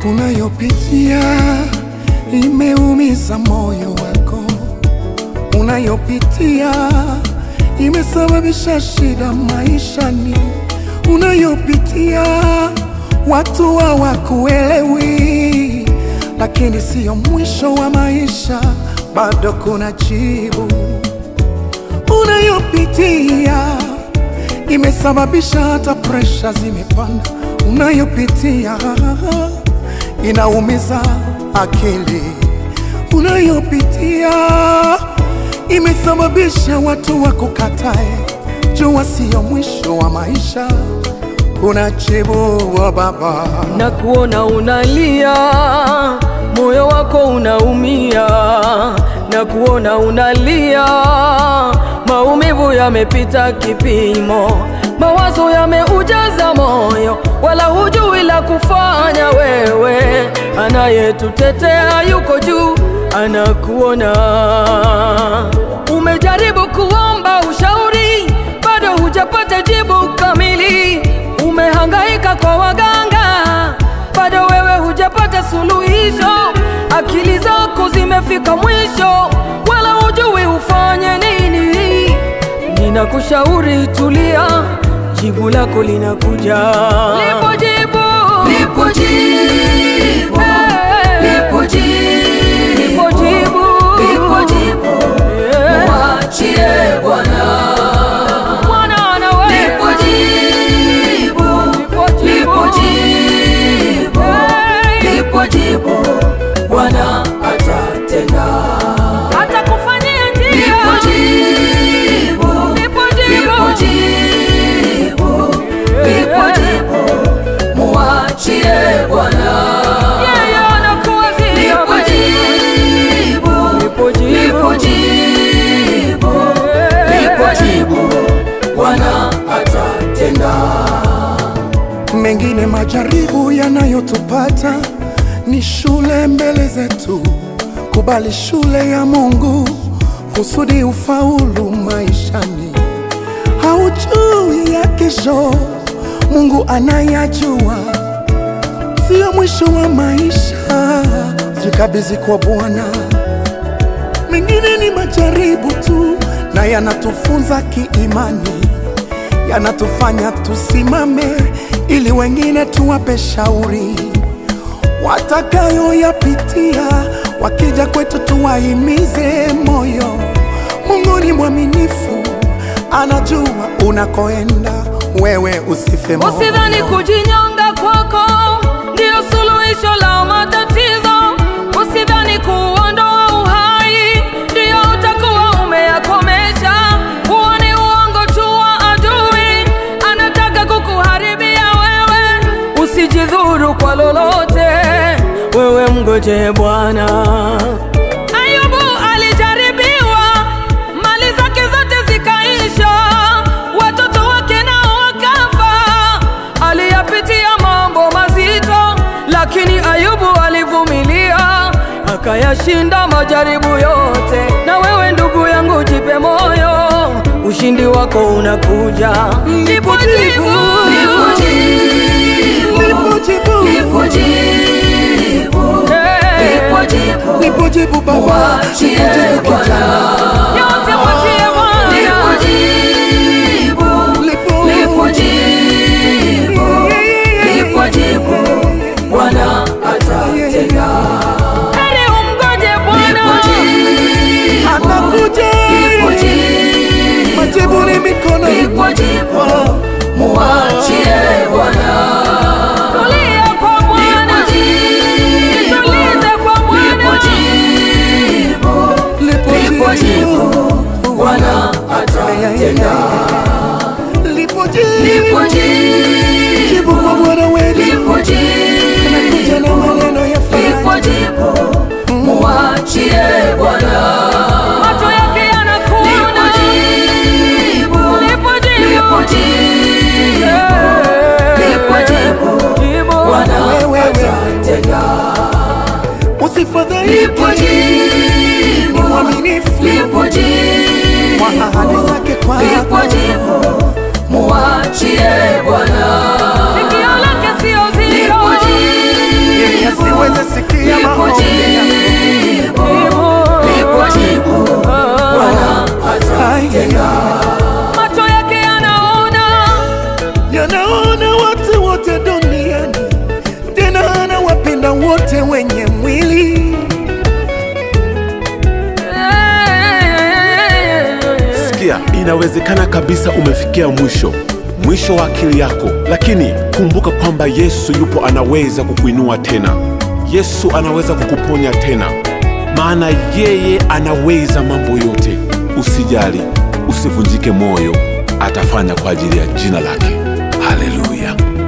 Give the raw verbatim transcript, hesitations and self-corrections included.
Unayopitia imeumiza moyo wako, unayopitia imesababisha shida maishani, unayopitia watu hawakuelewi, lakini sio mwisho wa maisha, bado kuna jibu. Unayopitia imesababisha hata pressure zimepanda, unayopitia inaumiza akili, unayopitia imesababisha watu wakukatae. Jua sio mwisho wa maisha, kuna jibu wa Baba. Na kuona unalia, moyo wako unaumia, na kuona unalia, maumivu yamepita kipimo, mawazo yameujaza moyo, wala hujui la kufanya wewe. Anayetutetea yuko juu, anakuona. Umejaribu kuomba ushauri, bado hujapata jibu kamili. Umehangaika kwa waganga, bado wewe hujapata suluhisho. Akili zako zimefika mwisho, wala hujui ufanye nini. Ninakushauri tulia, jibu lako linakuja. Lipo jibu, lipo jibu, lipo jibu, lipo jibu, lipo jibu. Mwachie Bwana, Bwana anaweza. Lipo jibu, lipo jibu, lipo jibu. Bwana atatenda, atakufanyia njia. Lipo jibu, lipo jibu, lipo jibu, lipo jibu. Mwachie Bwana, yeye anakuwazia. Lipo jibu, lipo jibu, lipo jibu, lipo jibu. Bwana atatenda. Mengine majaribu yanayotupata ni shule mbele zetu. Kubali shule ya Mungu kusudi ufaulu maishani. Haujui ya kesho, Mungu anayajua. Sio mwisho wa maisha, jikabidhi kwa Bwana. Mengine ni majaribu tu, na yanatufunza kiimani, yanatufanya tusimame ili wengine tuwape shauri. Watakayo yapitia wakija kwetu tuwahimize moyo. Mungu ni mwaminifu, anajua unakoenda, wewe usife moyo. Usidhani kujinyonga kwako ndio suluhisho la matatizo. Usidhani kuondoa uhai ndio utakuwa umeyakomesha. Huo ni uongo tu wa adui, anataka kukuharibia wewe. Usijidhuru kwa lolote, wewe mgoje Bwana. Ayubu alijaribiwa, mali zake zote zikaisha, watoto wake nao wakafa. Aliyapitia mambo mazito, lakini Ayubu alivumilia, akayashinda majaribu yote. Na wewe ndugu yangu, jipe moyo, ushindi wako unakuja. Lipo jibu, Lipo jibu, Lipo jibu, lipo jibu, lipo jibu. lipo jibu Baba, Mwachie lipo jibu Bwana, kijana. yote mwachie Bwana. lipo jibu, Lipo, lipo jibu, lipo jibu. Bwana atatenda. Heri umgoje Lipo Bwana. jibu, anakuja. lipo jibu, Majibu ni mikono. lipo jibu. Mwachie Bwana, Tulia kwa Bwana, lipo jibu, tulize kwa Bwana. lipo jibu, Lipo lipo jibu. jibu. Bwana atatenda. Lipo jibu. Lipo jibu, Jibu kwa Bwana wetu. lipo Anakuja na jibu, maneno ya lipo faraja. jibu. Mwachie Bwana, Macho yake yanakuona. lipo jibu, Lipo jibu. lipo jibu, lipo jibu. Jibu. Bwana Wewe, atatenda. Usifadhaike, Lipo jibu, ni mwaminifu lipo jibu, kwa ahadi zake kwako. lipo jibu. Mwachie Bwana, Sikio lake sio zito. lipo jibu, Sikia, inawezekana kabisa umefikia mwisho, mwisho wa akili yako, lakini kumbuka kwamba Yesu yupo, anaweza kukuinua tena. Yesu anaweza kukuponya tena, maana yeye anaweza mambo yote. Usijali, usivunjike moyo, atafanya kwa ajili ya jina lake. Haleluya.